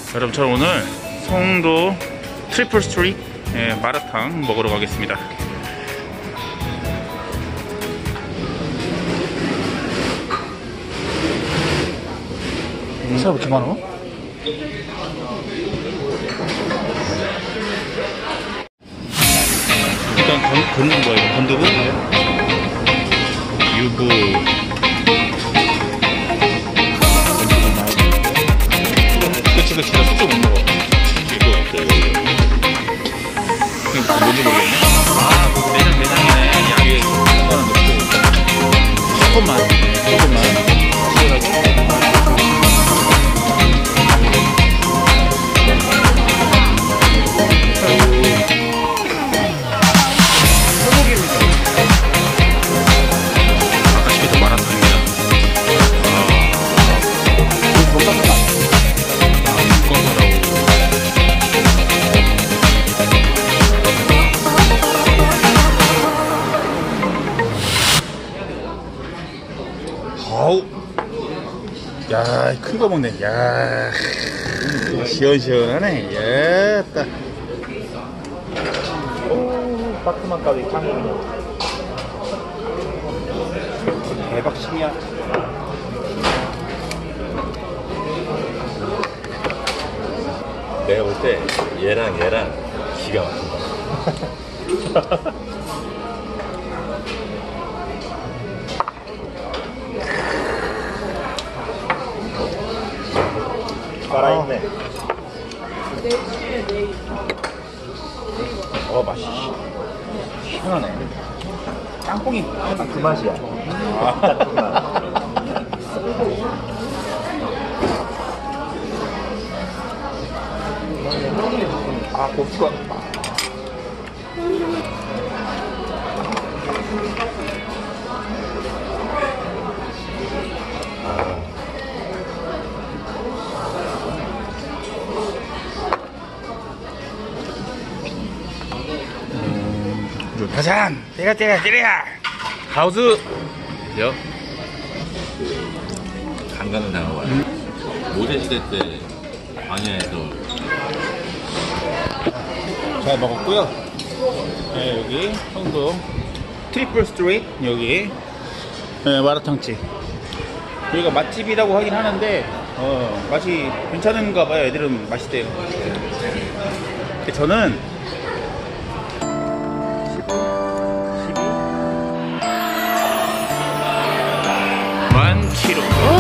여러분, 저는 오늘 송도 트리플 스트리트 마라탕 먹으러 가겠습니다. 사람 왜 이렇게 많아? 일단 건두부 뭐야? 건두부? 유부. 그치 나 숙주 못 먹어. 이거 없어요. 이거 뭔지 모르겠네. 아, 그 내장이네. 양에 하나 넣고 조금만 아우, 야, 큰 거 먹네. 야, 시원시원하네. 야, 딱. 오, 바트만까지 짱이네. 대박심이야. 내가 볼 때 얘랑 기가 막힌다. 살아있네. 맛이 시원하네. 짬뽕이 딱 그 맛이야. 딱 그 맛. 고추가. 가잔! 때려! 하우스! 요? 강간을 당하고 와요. 모대시대 때 광야에서 잘 먹었고요. 네, 여기 송도 트리플 스트리트 여기 마라탕집. 여기가 맛집이라고 하긴 하는데 맛이 괜찮은가 봐요. 애들은 맛있대요. 근데 저는 12 1000kg